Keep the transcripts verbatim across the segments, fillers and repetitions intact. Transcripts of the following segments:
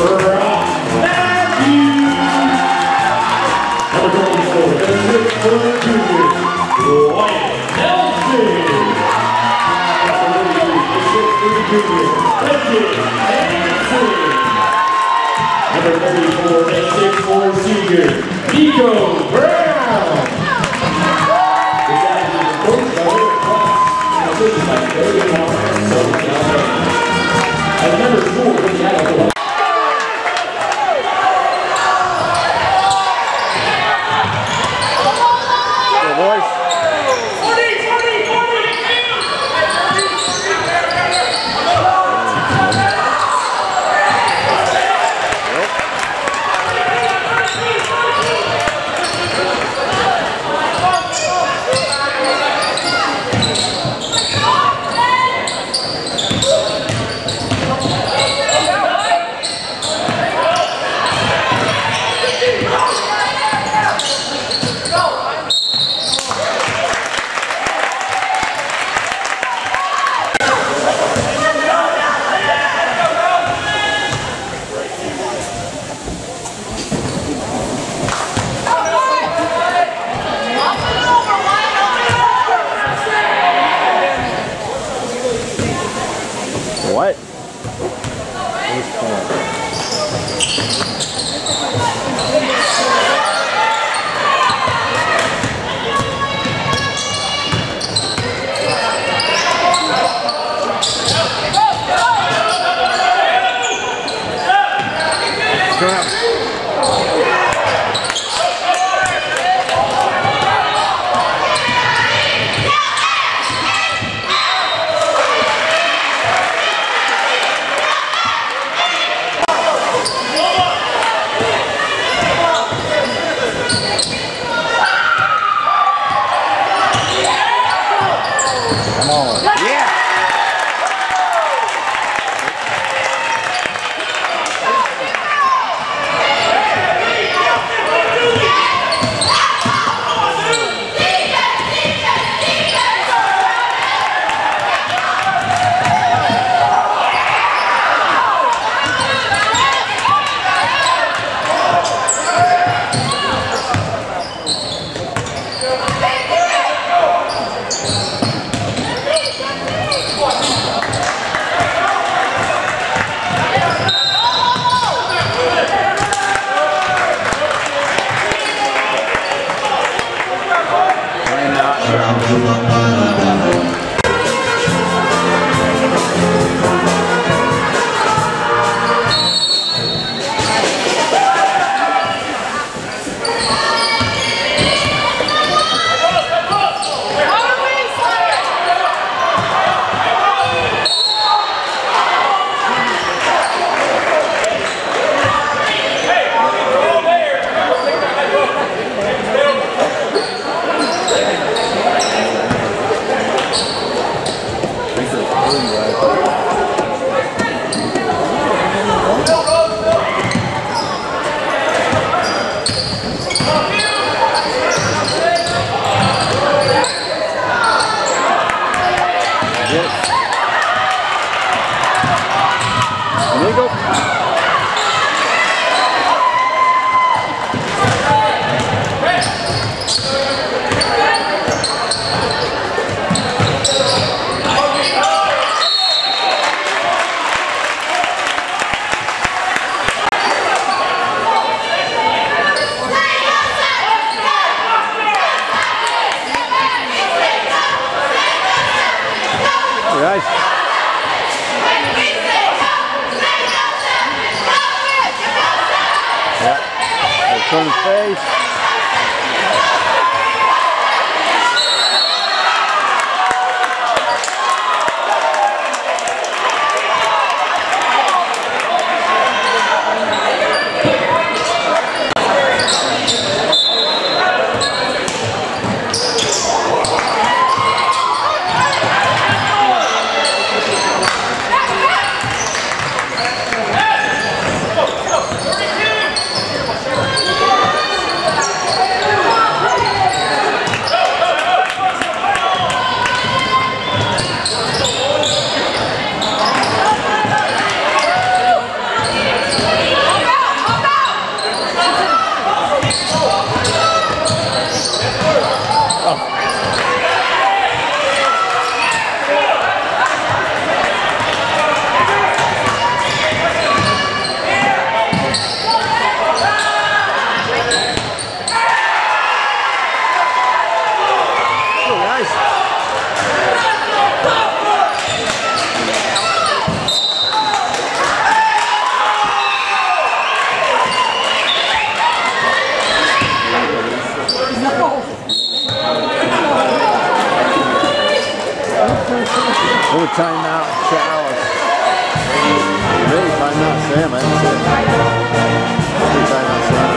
Number thirty-four, that's six four senior, Nico Brown. This guy is coached by Rick Fox. This is like thirty-one and Southern California. At number four, we have a What? Turn his face. timeout, Challis. Maybe timeout, Sam. I haven't said maybe timeout, Sam.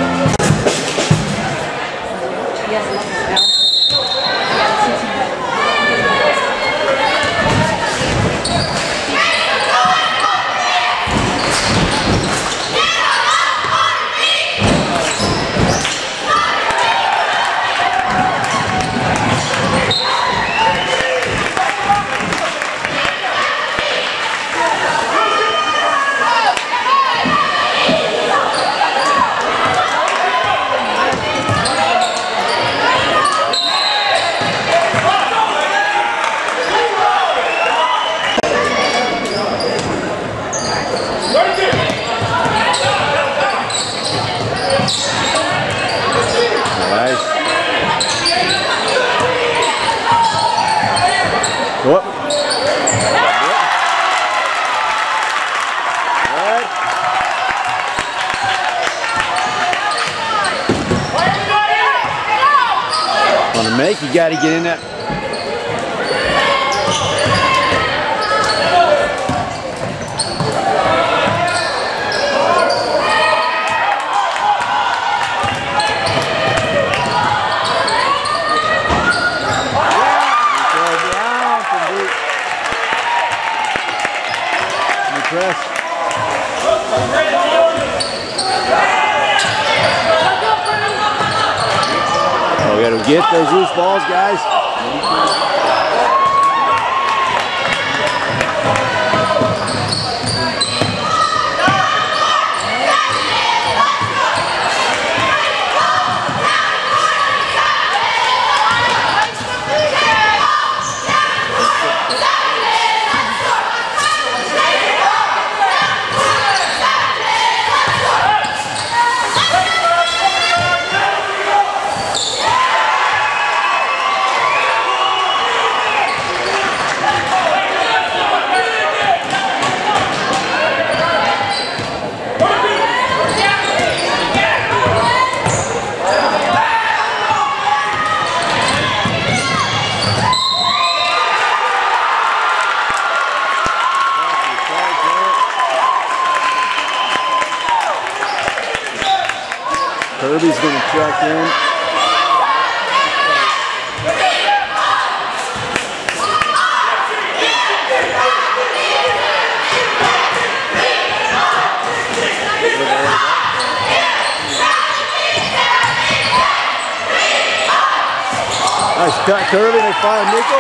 Whoop. Right. Want to make, you got to get in that. Press. Oh, we got to get those loose balls, guys. Kirby's going to check in. Nice cut, Kirby. They fire Nickel.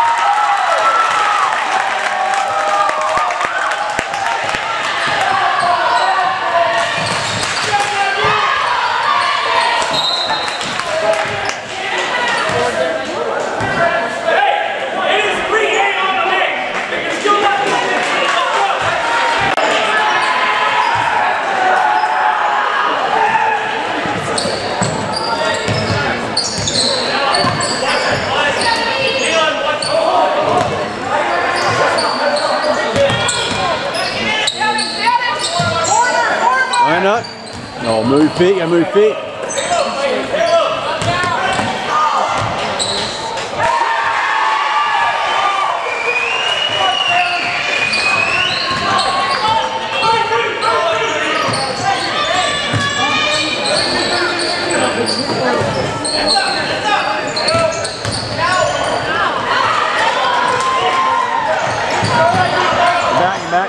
Why not? No, move feet, I move feet. Back, back.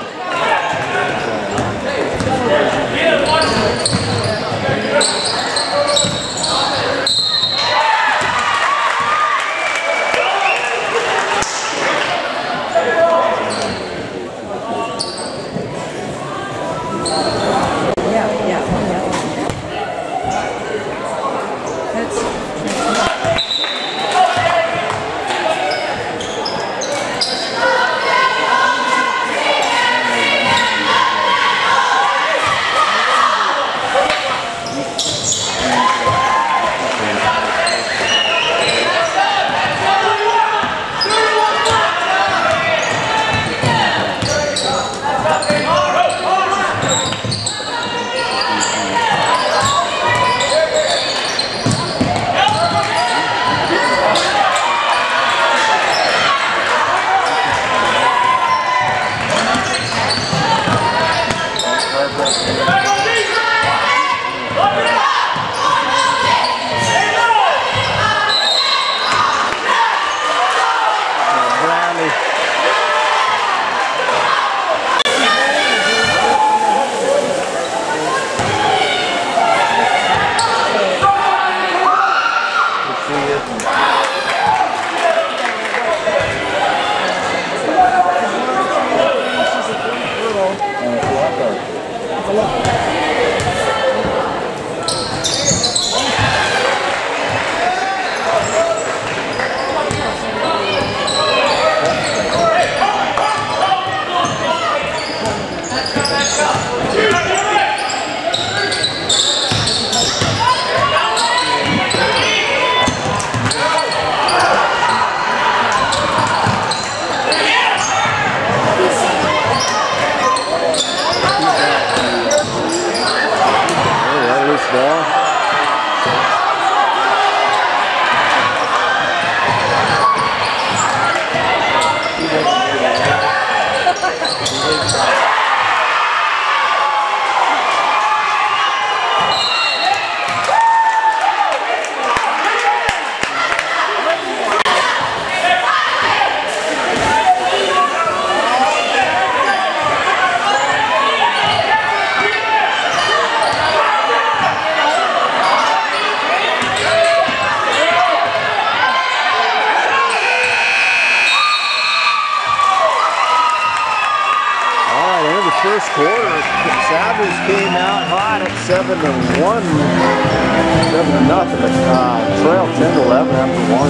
First quarter, Savage came out hot at seven to one, seven to nothing, but uh, trail ten to eleven after one.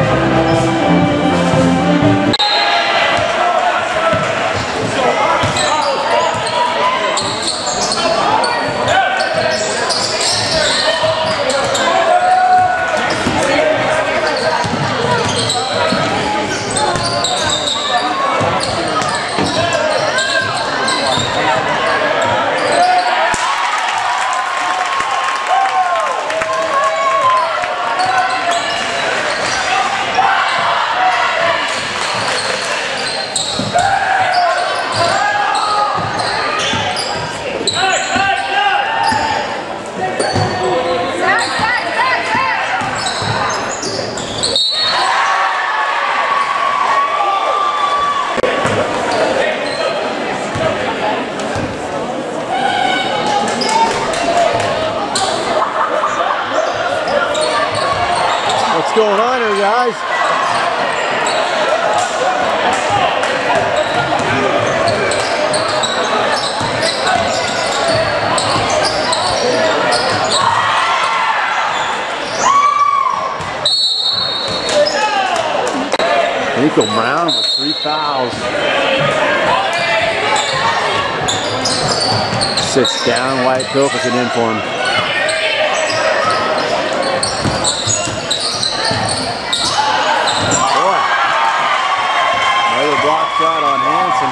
What's going on here, guys? Nico Brown with three fouls. Sits down, White Pilkington in for him. Another block shot on Hanson.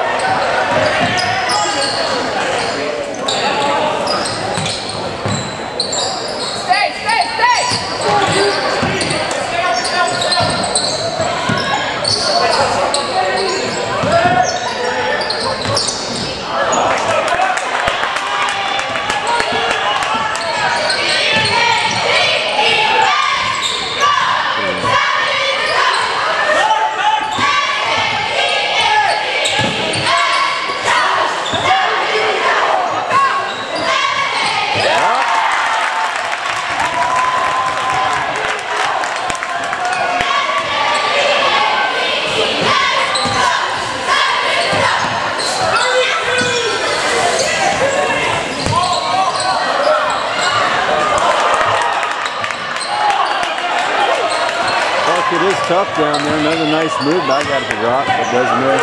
Stay, stay, stay! It is tough down there. Another nice move, but I got it to drop, but does miss.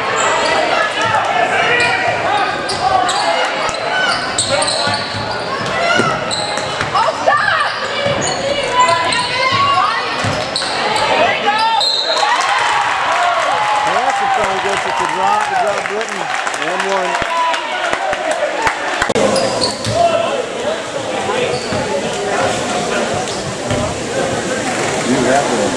Oh, stop! There you go! Hanson finally gets it to drop. The drop Britton and one. You have to.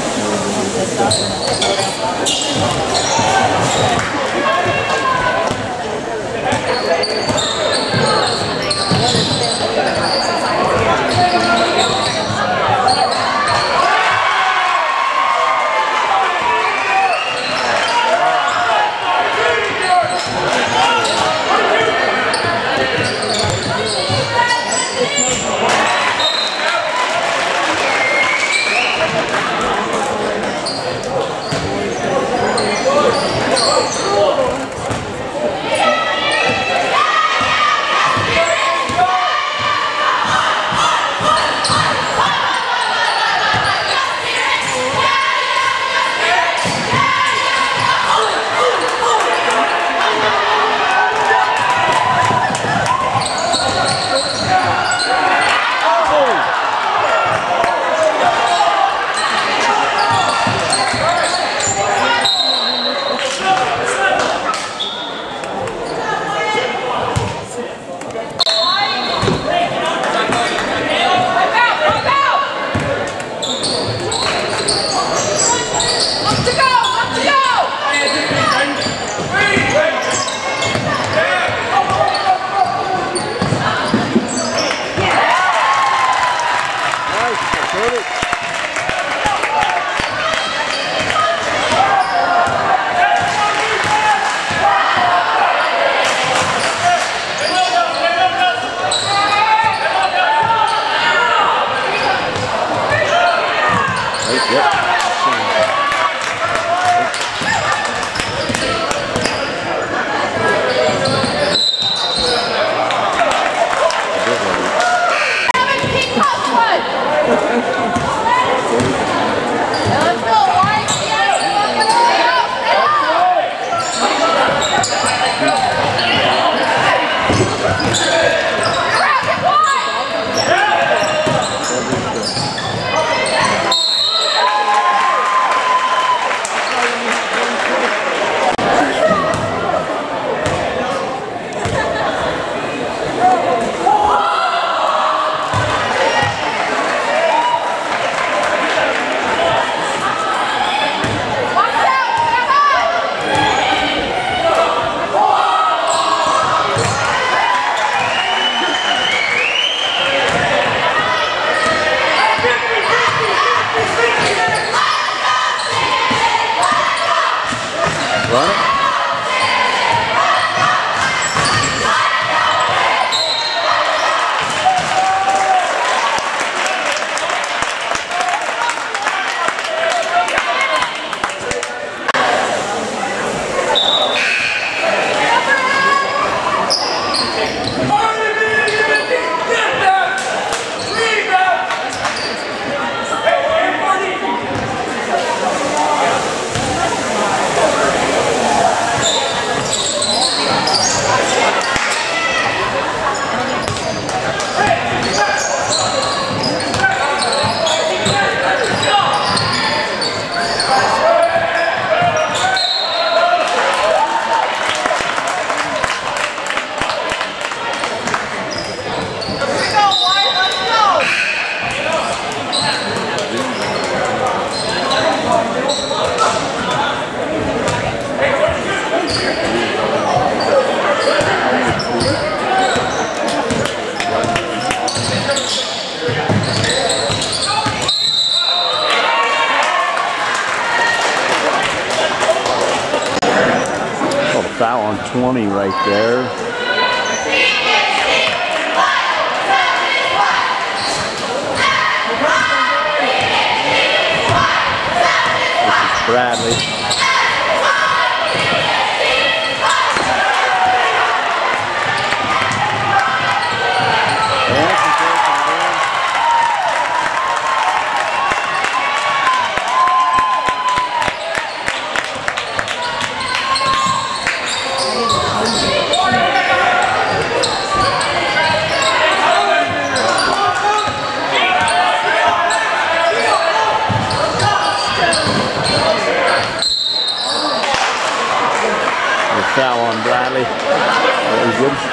twenty right there. This is Bradley. Foul on Bradley. That was good.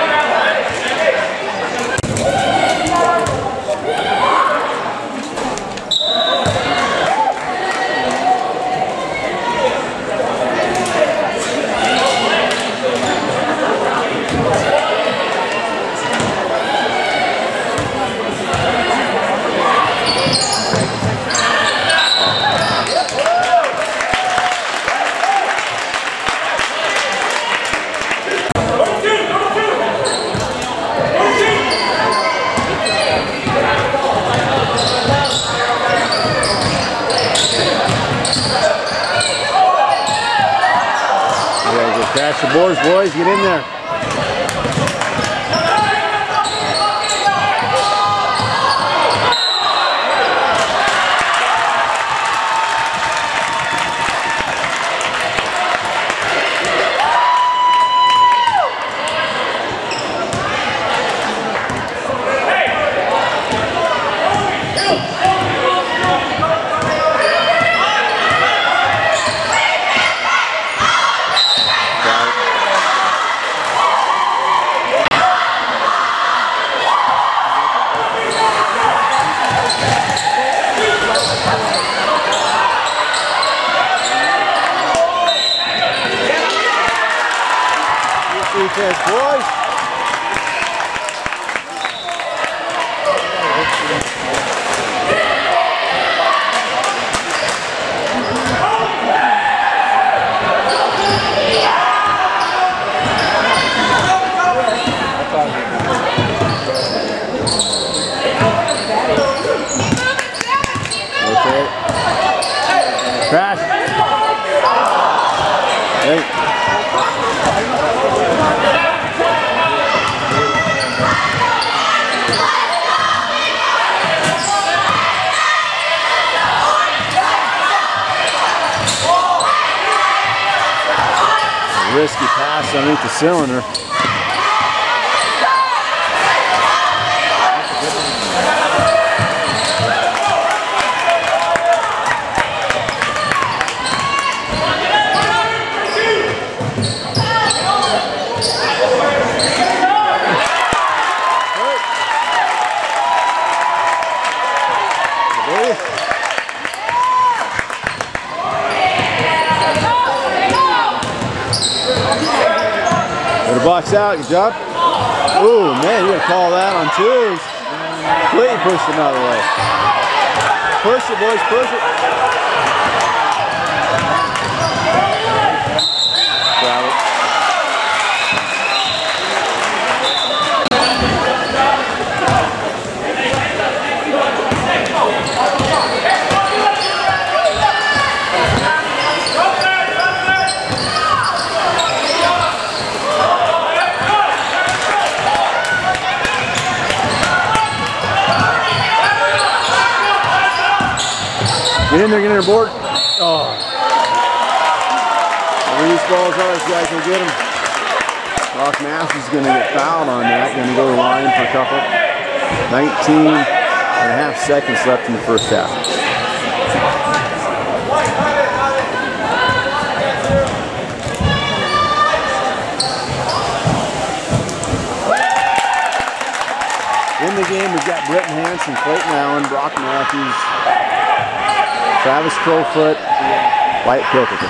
Crash the boards, boys. Get in there. Defense, boys. Okay. Crash. Hey. Risky pass underneath the cylinder. Box out, good job. Ooh, man, you're gonna call that on twos. Completely pushed him out of the way. Push it, boys, push it. Grab it. Get in there, get in there, board. Oh. Where these balls are, this guy can get them. Rock Mass is going to get fouled on that. Going to go to the line for a couple. nineteen and a half seconds left in the first half. In the game, we've got Britton Hansen, Clayton Allen, Brock Matthews, Travis Crowfoot, Wyatt Pilkington.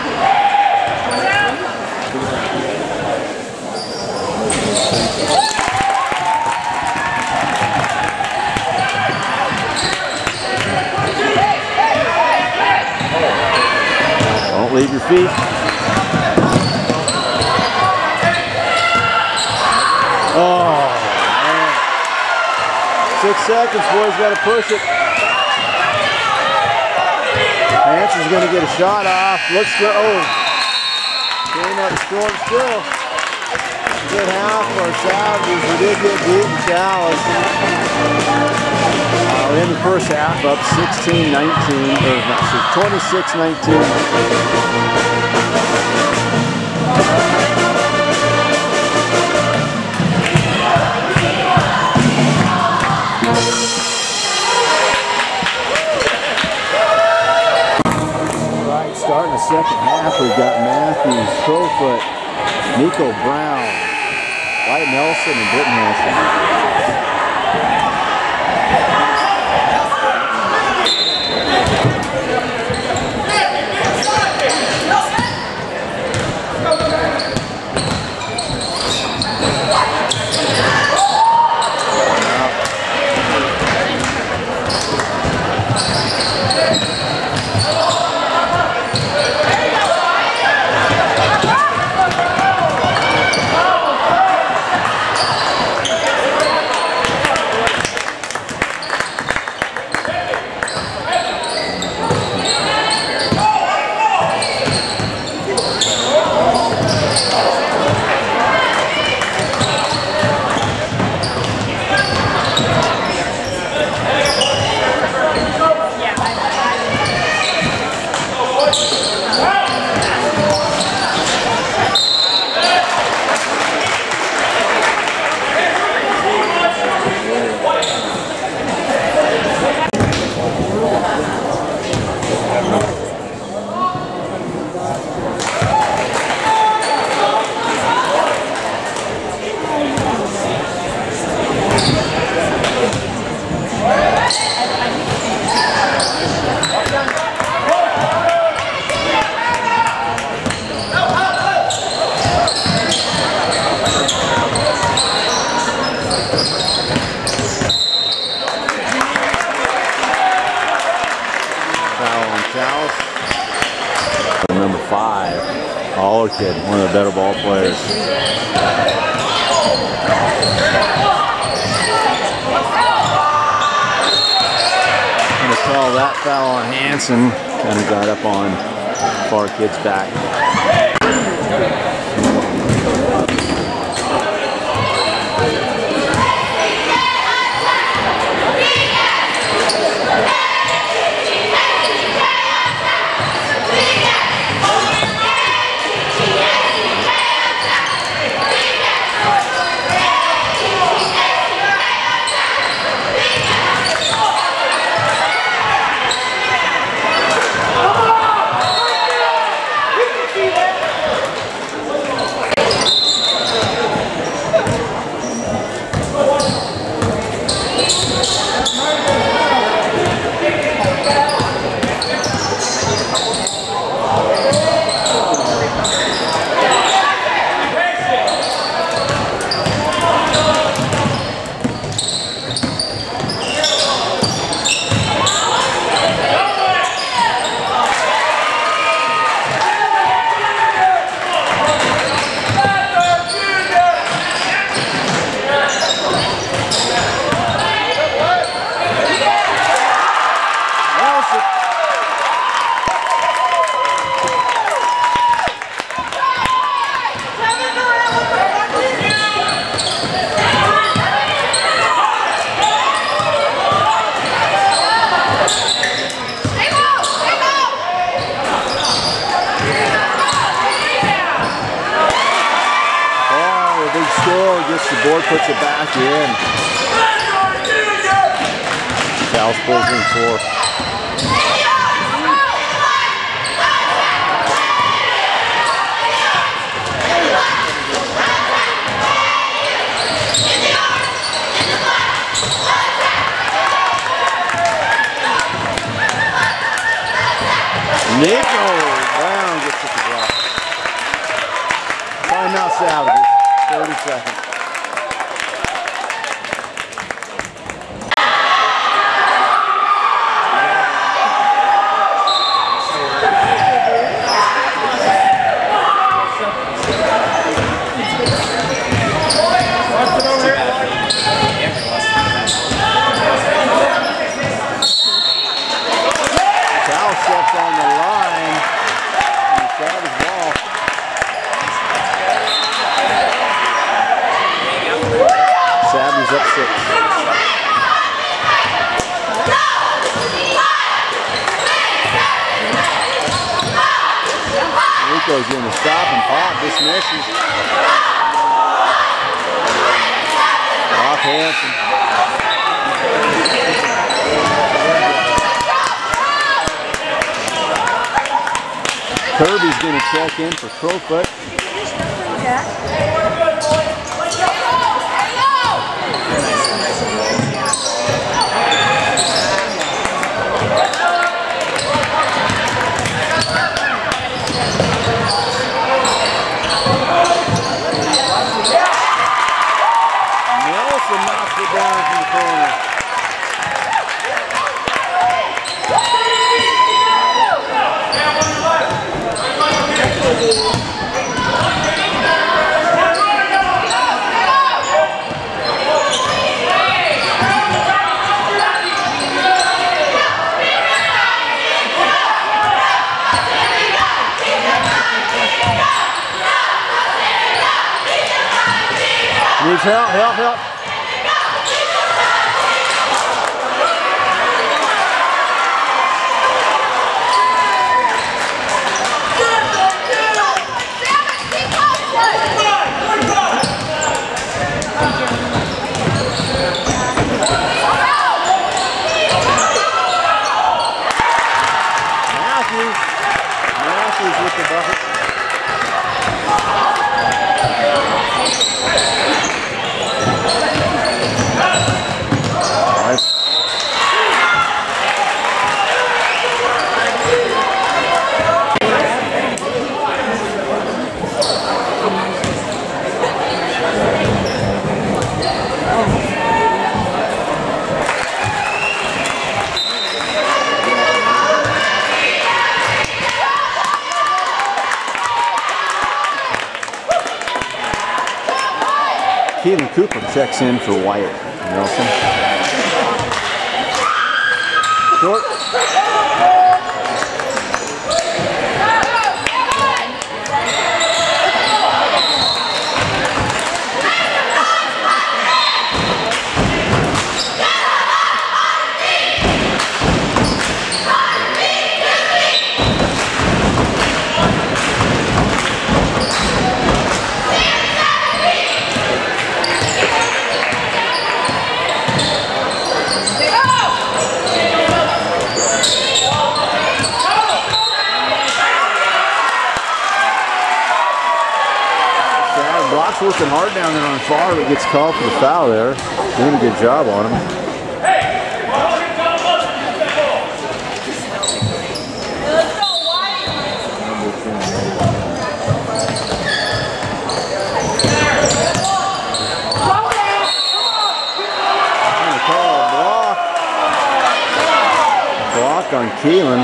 Don't leave your feet. Six seconds, boys, got to push it. Hanson's going to get a shot off. Looks good. Oh, came up short still. Good half for Savages. We did get beaten, Challis. Uh, in the first half, up sixteen nineteen, or not, twenty-six nineteen. Starting the second half, we've got Matthews, Crowfoot, Nico Brown, White Nelson, and Britton Nelson. Number five, Aller kid, one of the better ball players. I'm gonna call that foul on Hanson. Kind of got up on far kid's back. The board puts it back in. Challis pulls in four. Nico Brown gets it to block. Timeout Savages. thirty seconds. This misses. Off Hanson. Kirby's going to check in for Crowfoot. Nelson knocks it down from the corner. Needs help, help, help. Matthews. Matthews with the bucket. Keelan Cooper checks in for Wyatt Nelson. Short. Brock's working hard down there on far, but gets called for the foul there. Doing a good job on him. And a call, block. Block on Keelan.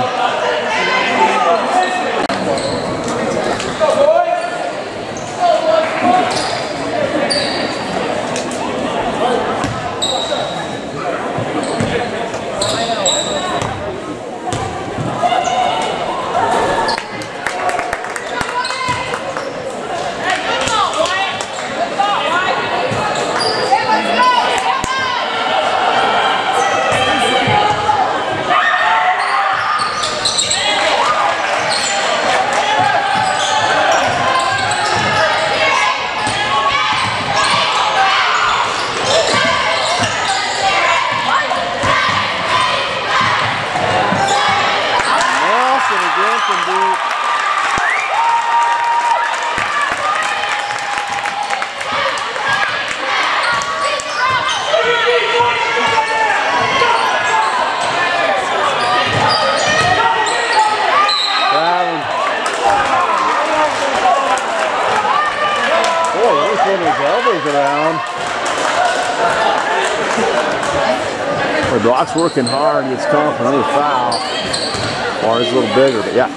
Brock's working hard, gets called for another foul. Or he's a little bigger, but yeah.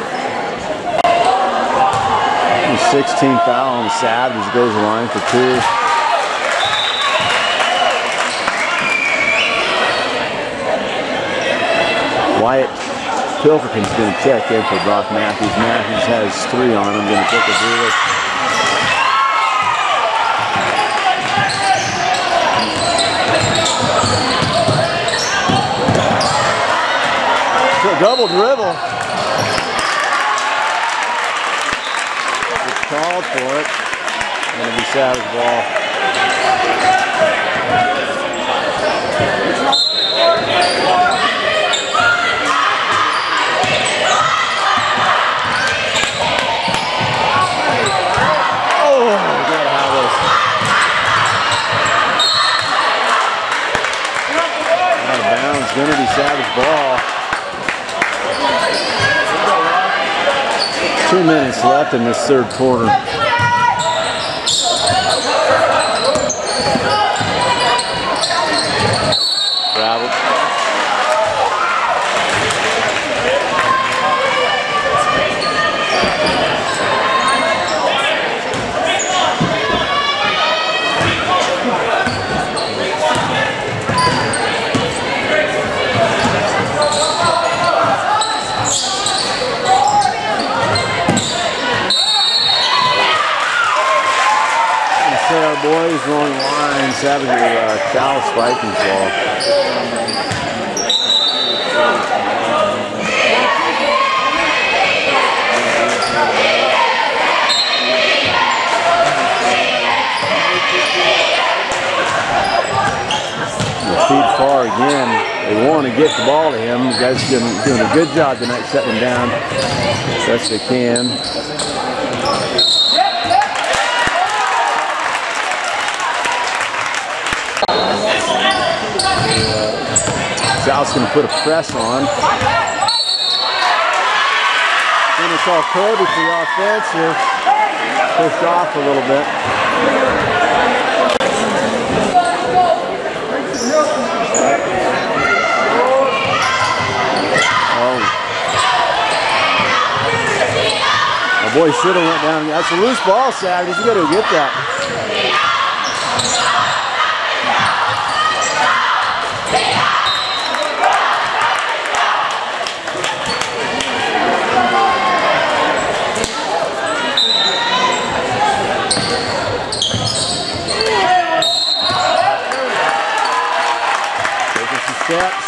sixteen foul on Savage, goes the line for two. Wyatt Pilkington's going to check in for Brock Matthews. Matthews has three on him, going to take a zero. Double dribble. It's called for it. Gonna be Savage ball. Going to be Savage ball. Two minutes left in this third quarter. Travel. Our boys on the line, Savage with uh, Challis Vikings ball. Feed far again. They want to get the ball to him. The guys doing, doing a good job tonight shutting him down as best they can. South's going to put a press on. Then it's all Kirby for the offensive. Pushed off a little bit. Oh. My boy should have went down. That's a loose ball, Savage. You got to get that. Steps.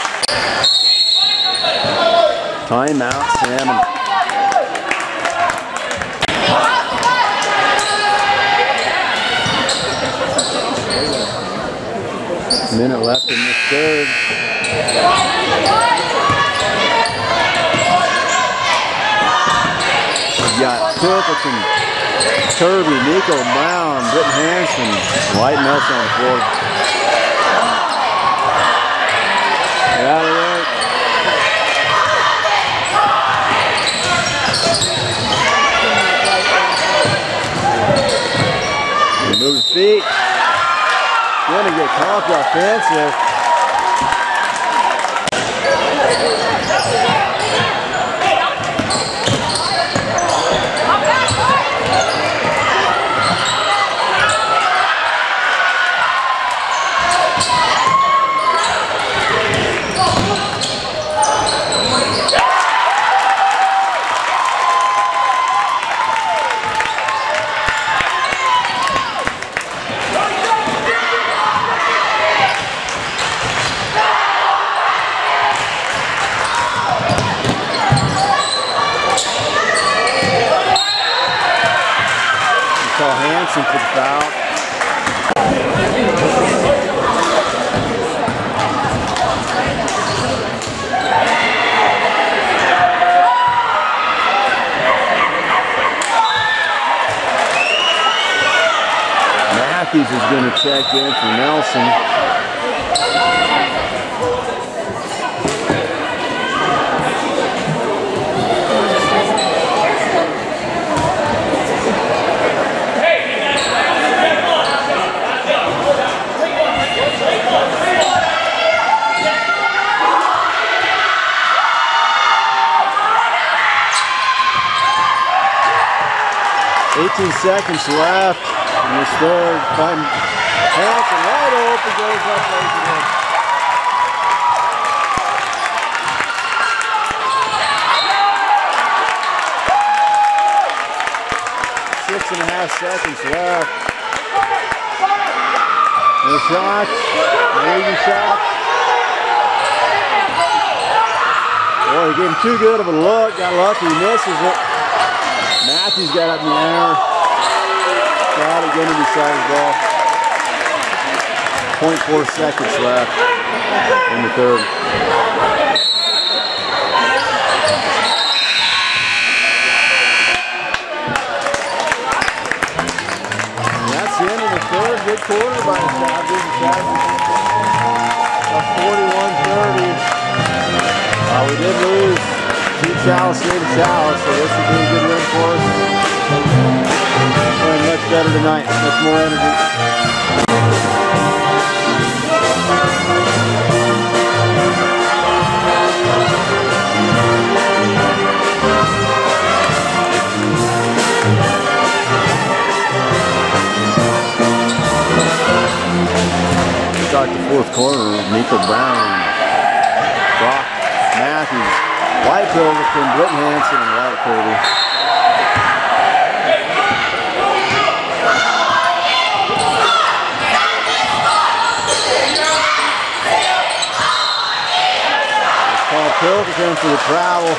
Timeout, Salmon. Minute left in this third. We've got Pilkington, Kirby, Nico Brown, Britton Hanson, White Nelson on the floor. Out of there. Move the feet. Gonna get caught offensive. Hanson for the foul. Matthews is going to check in for Nelson. eighteen seconds left in this third. Find Hanson right open, goes up, lays it in. Six and a half seconds left. No shots, no easy shots. Boy, he gave him too good of a look. Got lucky, he misses it. Matthews got up in the air. foul again to decide his ball. point four seconds left in the third. And that's the end of the third. Good quarter by the Challis. A forty-one thirty. Uh, we did lose to Challis, State of Challis, so this will be a good win for us. Playing much better tonight, much more energy. Start the fourth quarter with Nico Brown, Brock Matthews, White Pilverton, Britton Hansen, and White Kirby. Paul Pilverton for the travel.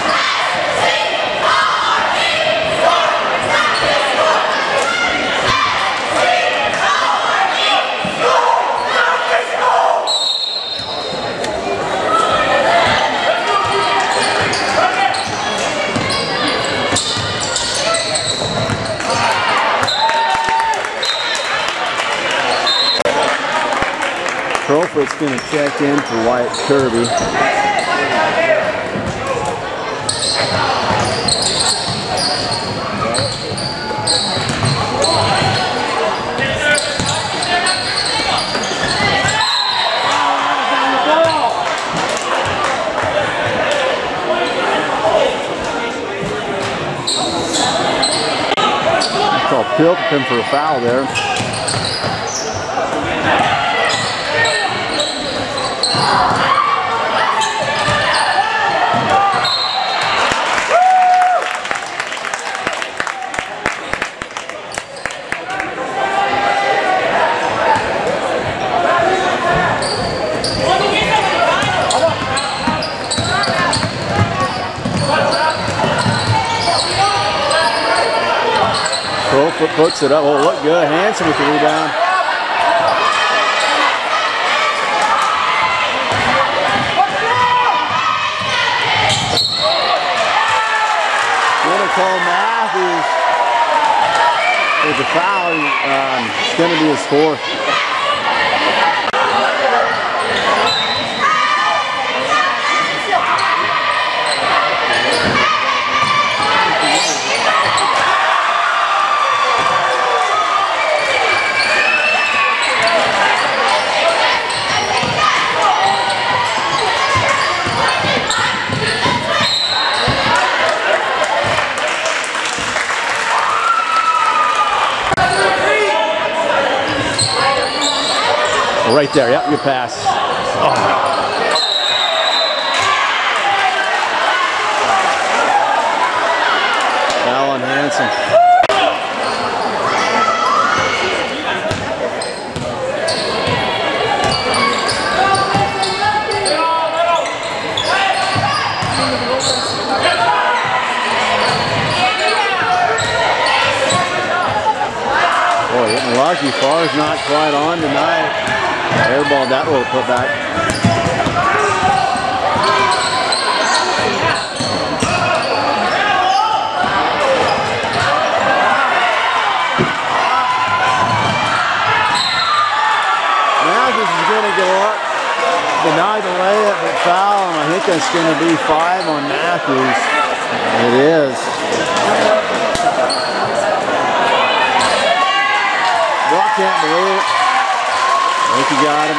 Crowfoot's going to check in for White Kirby. Call Pilkington for a foul there. Crowfoot puts it up. Oh, look good. Hansen with the rebound. Gonna call Matthews with the foul. Um, it's going to be his fourth. Right there, yep, good pass. Oh. Foul on Hansen. Boy, hitting lucky. Far's not quite on tonight. Air ball, that will put back. Matthews is going to go up, deny the layup, but foul, and I think that's going to be five on Matthews. It is. Brock can't believe it. I think you got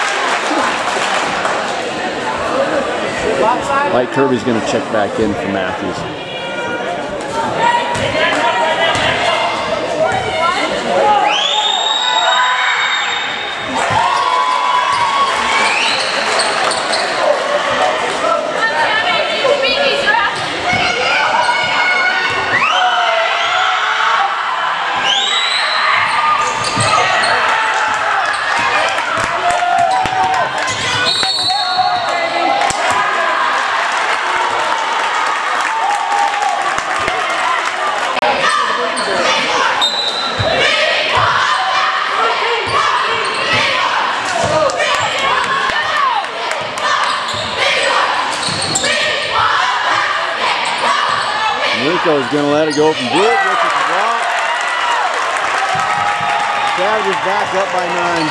him. White Kirby's going to check back in for Matthews. Nico's going to let it go from deep. Which is blocked. Savages back up by nine.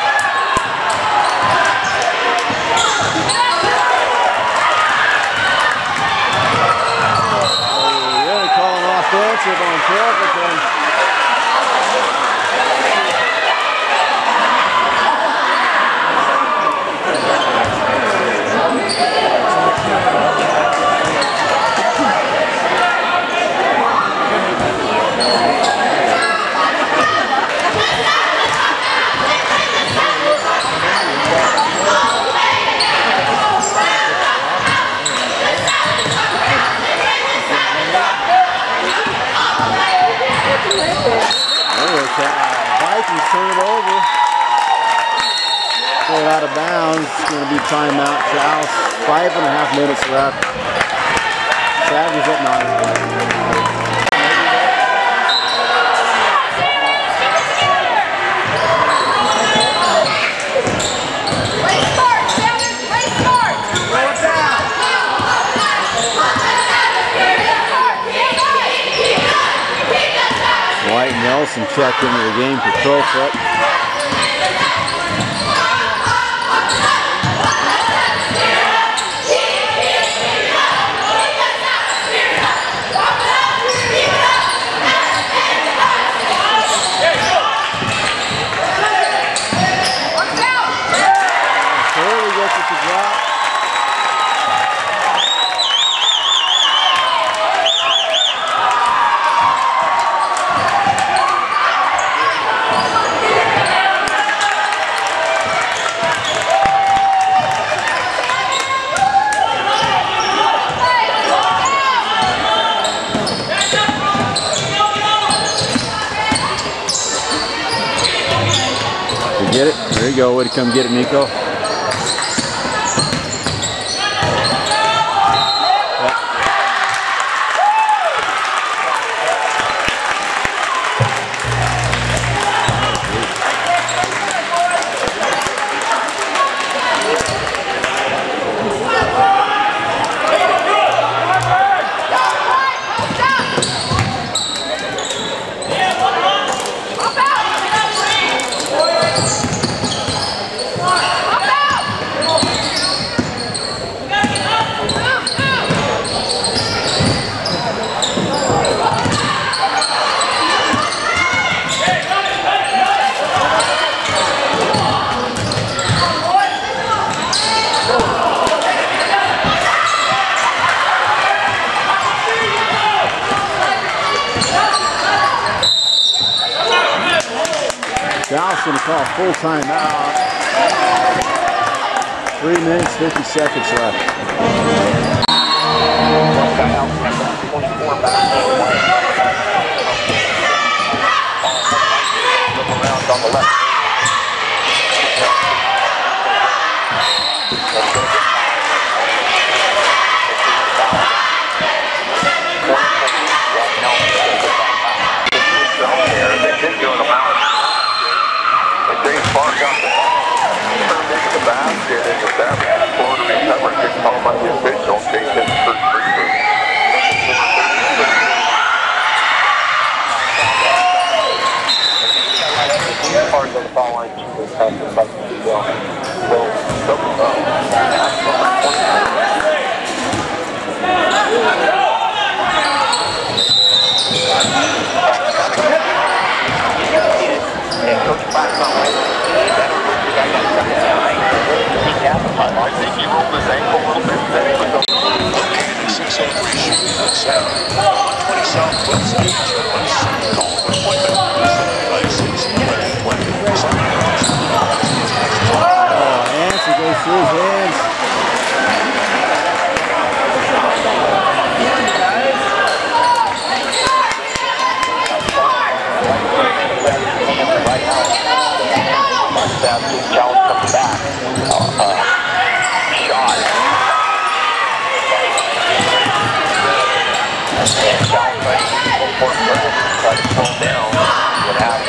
They're really calling offensive on Carrollton. Vikings turn it over. Throw it out of bounds. It's going to be timeout. Challis. Five and a half minutes left. Savages at nine. White Nelson checked into the game for Crowfoot. Curley gets it to drop. Get it? There you go. Way to come get it, Nico. Challis going to call full time out. Three minutes, fifty seconds left. On the left. Basket and the basket floor to be covered. It's called by the official. Jason for three. Part of the foul line to the pass the button to go. So, and Coach Bass on I think he rolled his ankle a little bit. Then he was located in six oh three Shooting South. twenty Southwest Beach was called for appointment. five six eleven twenty. Oh, Nancy goes through his hands. Challis comes back. Uh, uh, shot. And Challis tries to pull down. Would have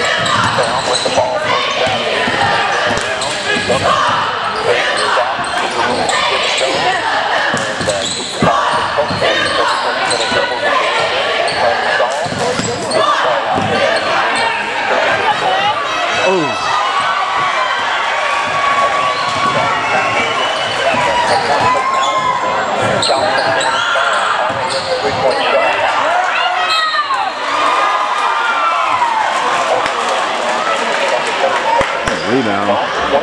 Rebound.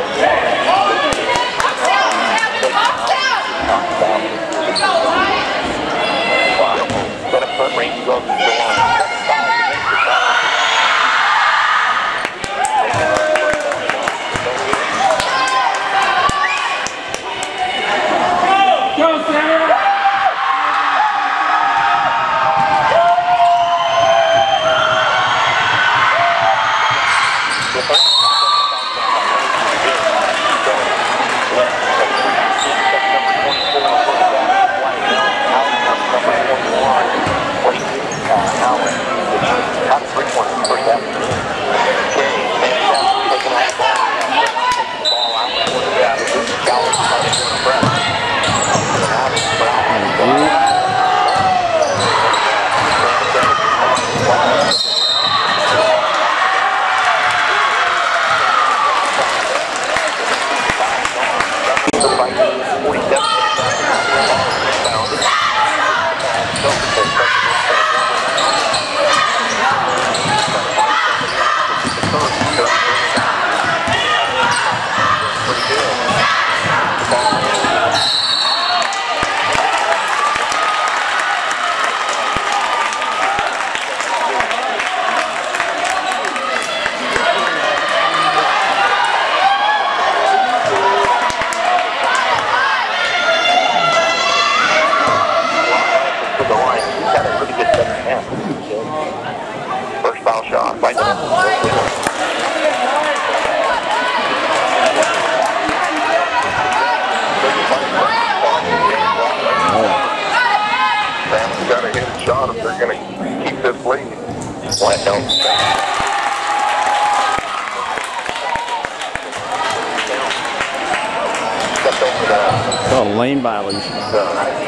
Oh, lane violation. So,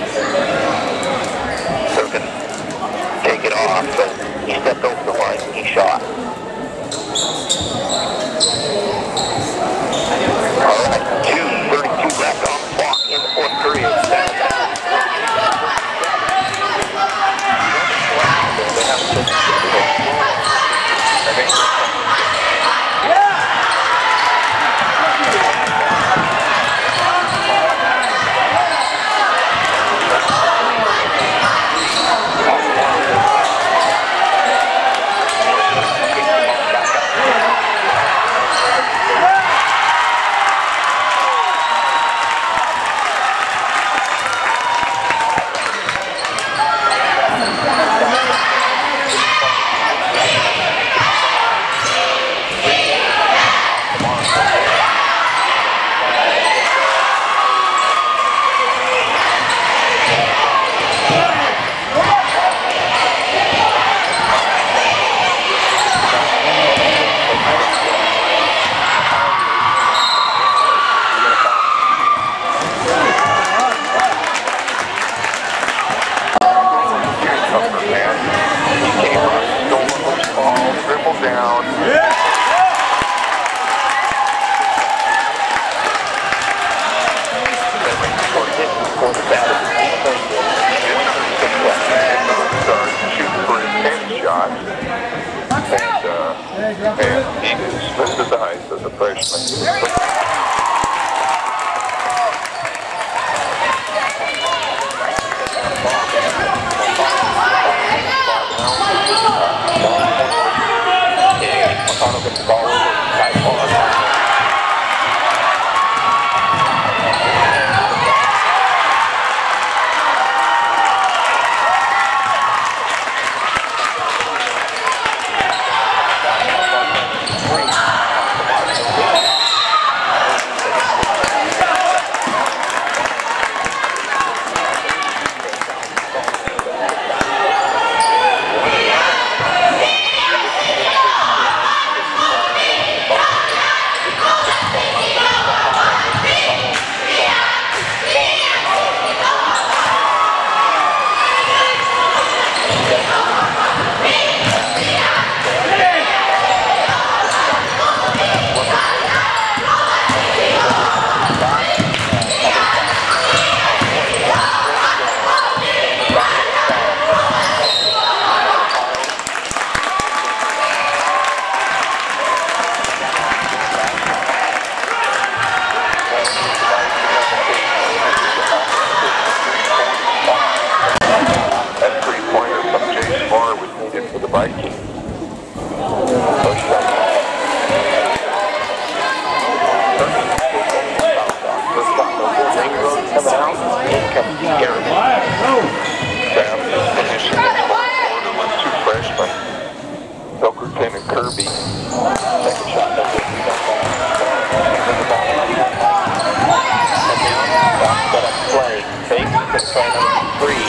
so can take it off, but he stepped over the line and he shot. All right, two thirty-two left on the clock in the fourth period. Lieutenant Kirby. Second shot. Set up play. Fake. Try number three.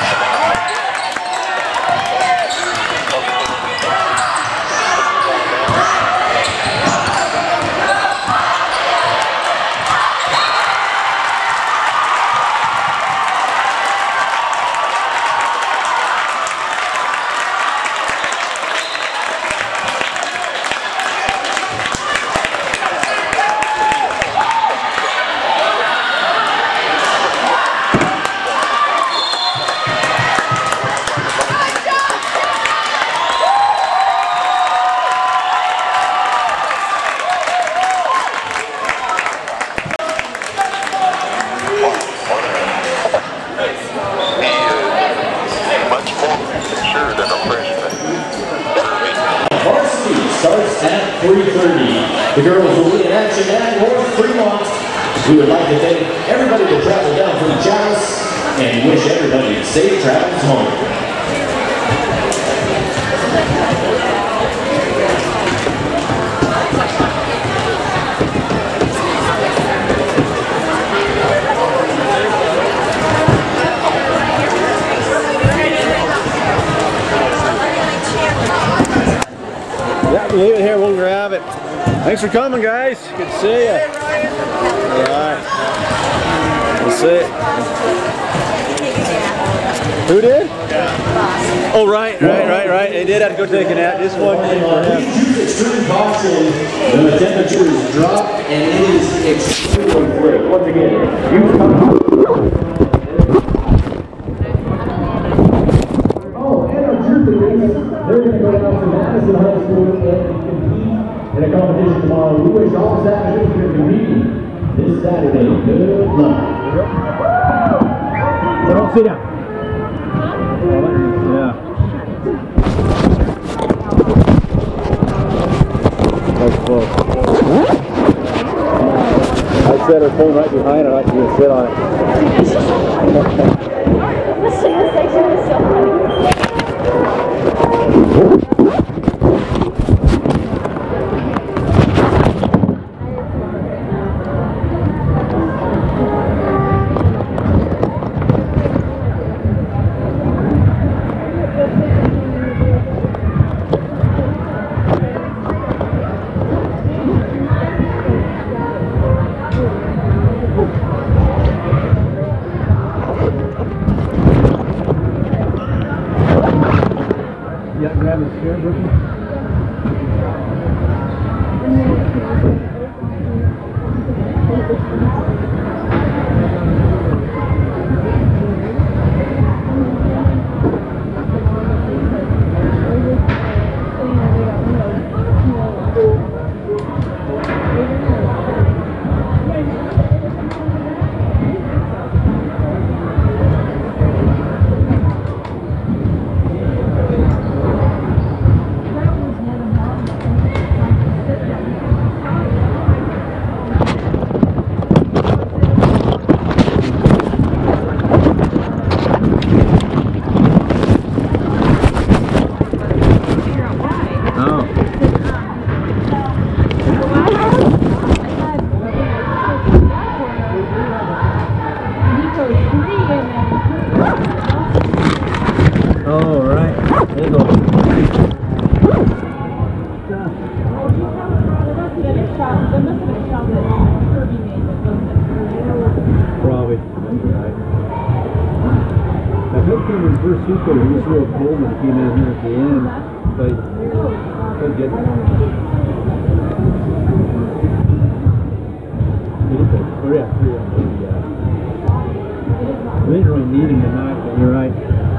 Varsity starts at three thirty. The girls will be in action at North Fremont. We would like to thank everybody that traveled down from Challis and wish everybody safe travels home. Yeah, leave it here, we'll grab it. Thanks for coming, guys. Good to see you. All right. We'll see it. Who did? Yeah. Oh, right, right, right, right. They did have to go take a nap. This one. Use extreme caution when the temperature is dropped and it is extremely quick. Once again, use caution. Oh, and our cheerleaders, they're going to go down to Madison High School and compete in a competition tomorrow. We wish all Savages to compete this Saturday. Good luck. So don't sit down. Yeah. That's close. I set her phone right behind her like she would sit on it. Yeah, grab the chair, Brookie. Oh, right. There you go. Probably. Right. I think in the first week it was real cold when it came in here at the end. But I could get it. Oh, yeah. We didn't really need him tonight, but you're right.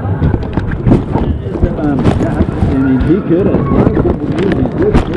Um, I mean, he could have. A lot of people use his good fish.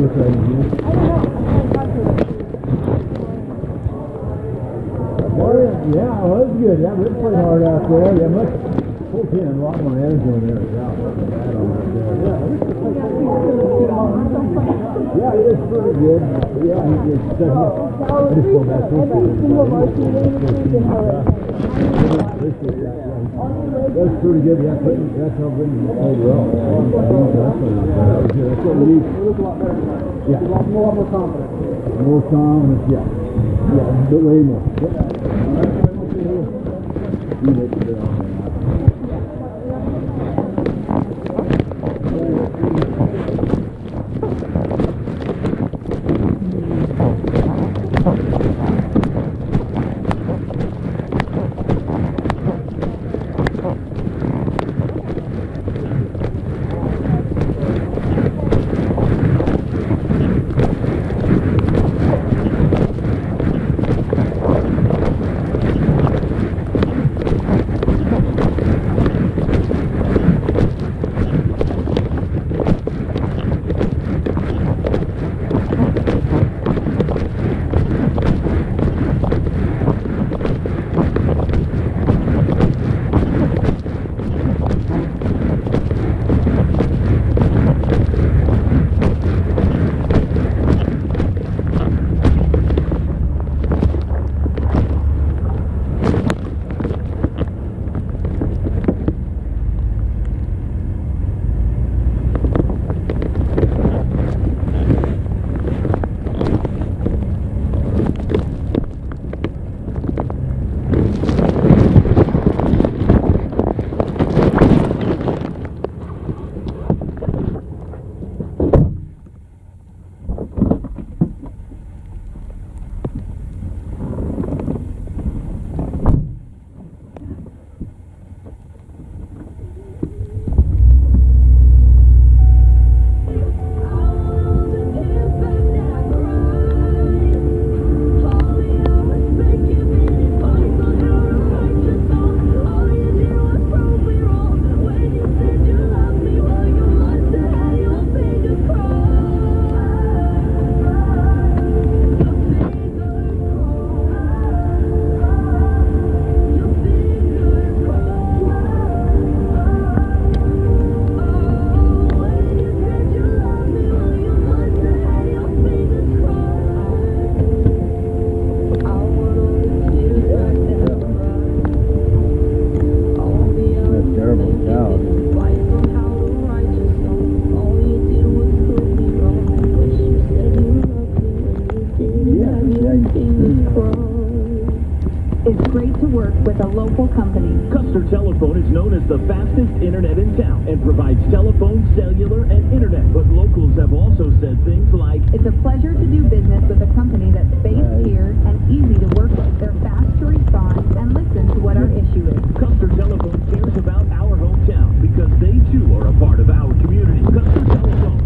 Yeah, well, it was good. Yeah, we played hard out there. Yeah, much full ten, a lot more energy on there. Yeah, yeah, it is pretty good. Yeah, he just uh, I just feel bad. That's pretty good. Yeah, that's how good he played well. That's what we need. Yeah, a lot more confidence. More confidence, yeah. Yeah, but way more. You make it there on that. It's great to work with a local company. Custer Telephone is known as the fastest internet in town and provides telephone, cellular, and internet. But locals have also said things like, it's a pleasure to do business with a company that's based here and easy to work with. They're fast to respond and listen to what our issue is. Custer Telephone cares about our hometown because they too are a part of our community. Custer Telephone,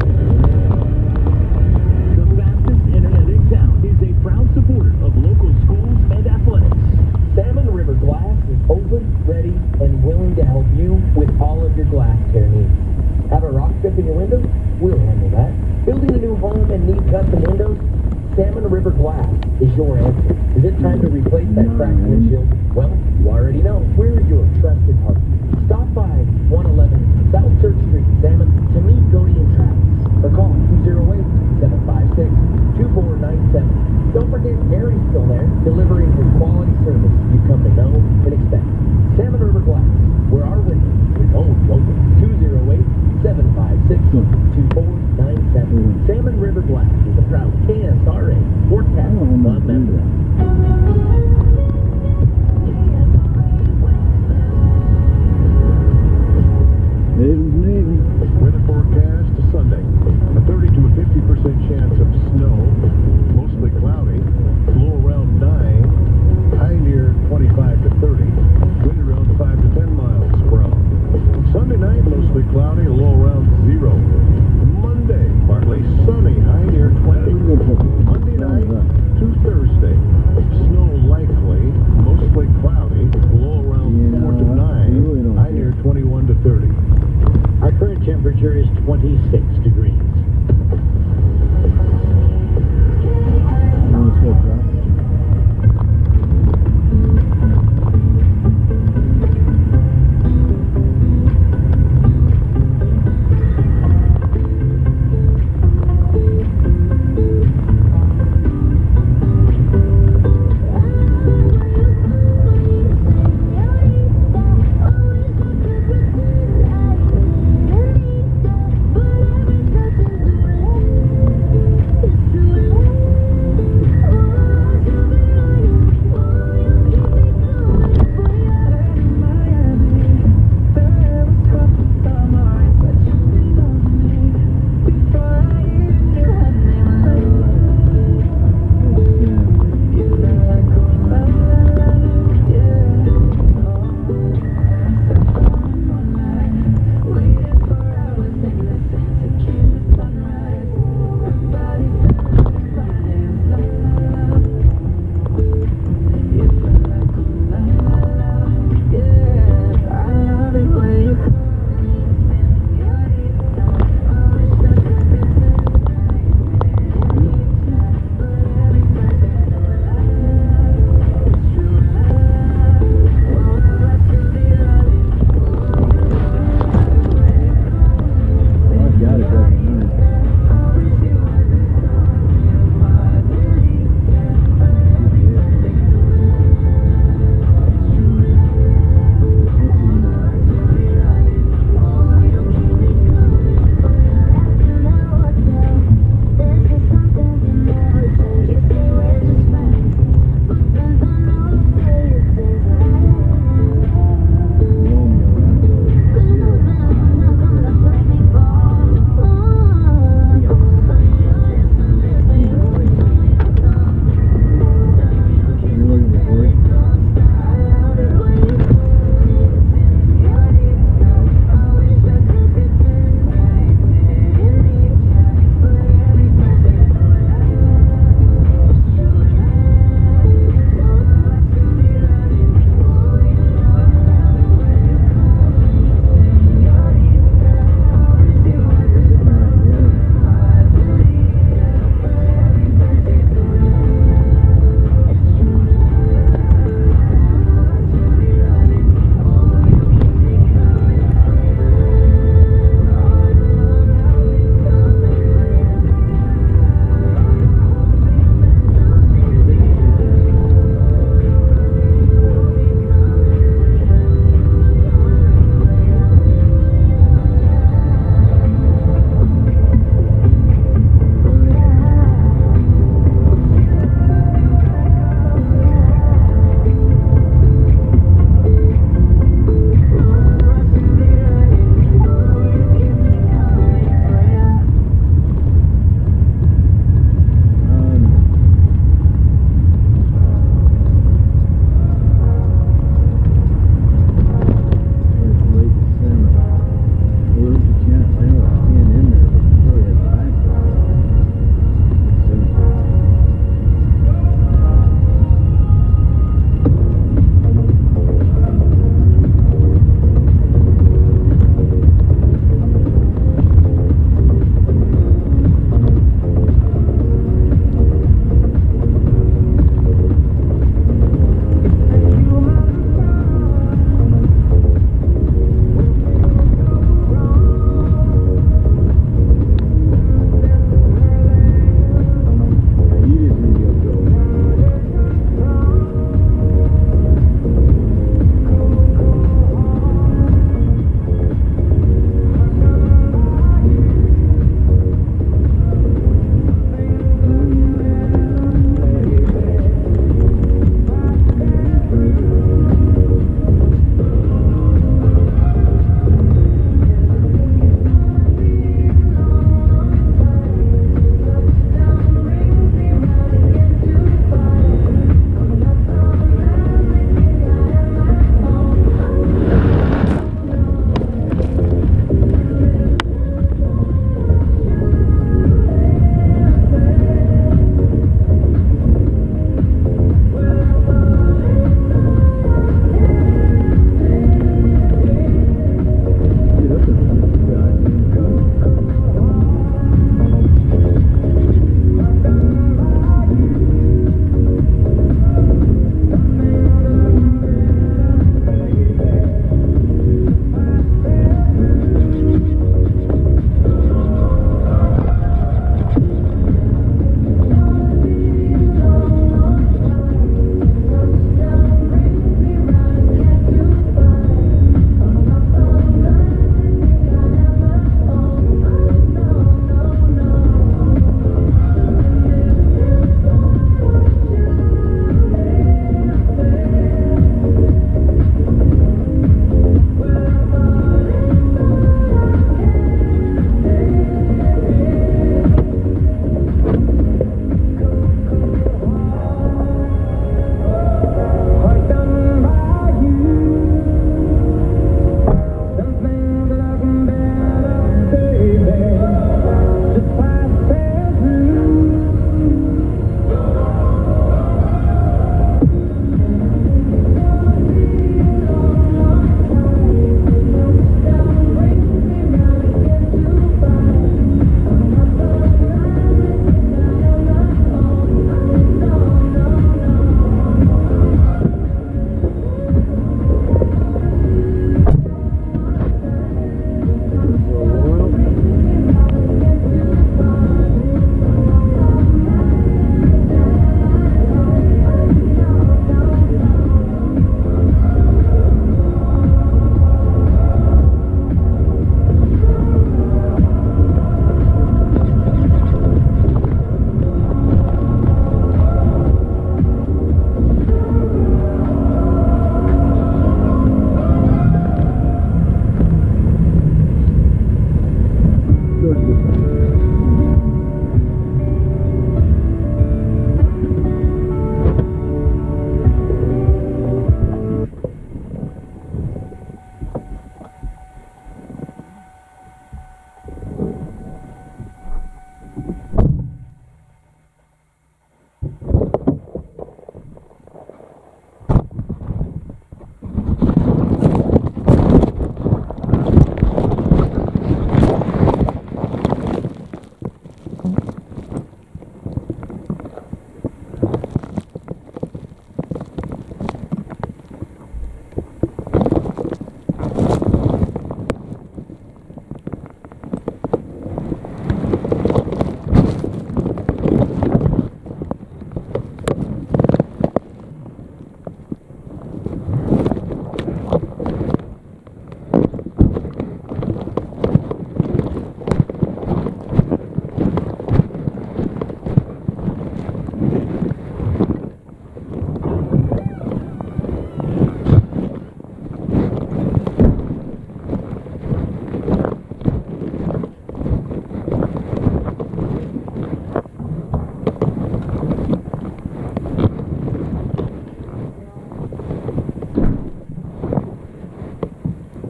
the fastest internet in town, is a proud supporter of local schools and athletics. Salmon River Glass is open, ready, and willing to help you with all of your glass care needs. Have a rock strip in your window? We'll handle that. Building a new home and need custom windows? Salmon River Glass is your answer. Is it time to replace that cracked windshield? Well, you already know. We're your trusted partner. Stop by one eleven South Church Street, Salmon, to meet Cody and Travis. Or call two oh eight, seven five six, two four nine seven. Don't forget Gary's still there, delivering his quality service you've come to know and expect. Salmon River Glass, where our window is always open. two oh eight, seven five six, two four nine seven. Salmon River Glass is a proud K S R A Forecast Club member. Weather forecast to Sunday. A thirty to a fifty percent chance of snow. Mostly cloudy. Low around nine. High near twenty-five to thirty. Wind around five to ten miles per hour. Sunday night, mostly cloudy. Low around zero. Monday, partly sunny. High near twenty. Monday night to Thursday. Snow likely. Mostly cloudy. Low around four to nine. High near twenty-one to thirty. Our current temperature is twenty-six degrees.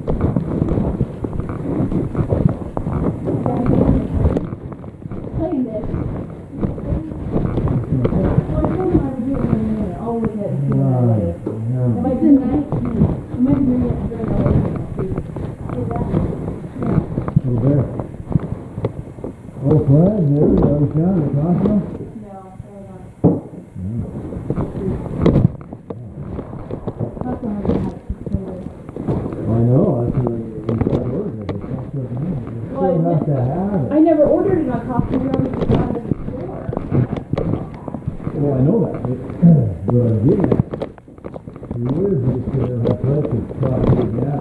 Playing this. Well, I told him I would do it in a minute. I'll look at it. Right. Am I doing that? Am I doing it during the day? Over there. Oh, Fred, there you go. You found it, Costco? No, hold on. Yeah. That's one of the hats. I know, that's what you got ordered it. It's not so good. You Well, still I have to have it. I never ordered it on Costco. We already got it in the store. Well, I know that. But what I'm getting at, you is that it's going to have plastic cost big gap.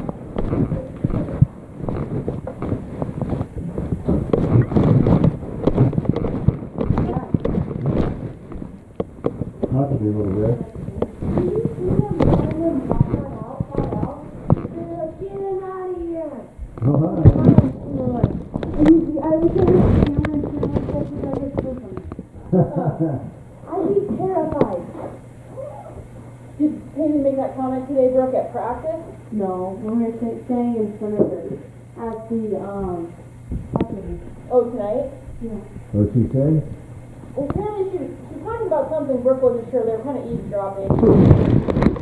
Not to be a little bit. Oh, hi. I'd be terrified. Did Peyton make that comment today, Brooke, at practice? No, when we were sta- staying in Senator at the, um, hockey. Oh, tonight? Yeah. What'd she say? Well, apparently she was, she was talking about something Brooke wasn't sure. They were kind of eavesdropping.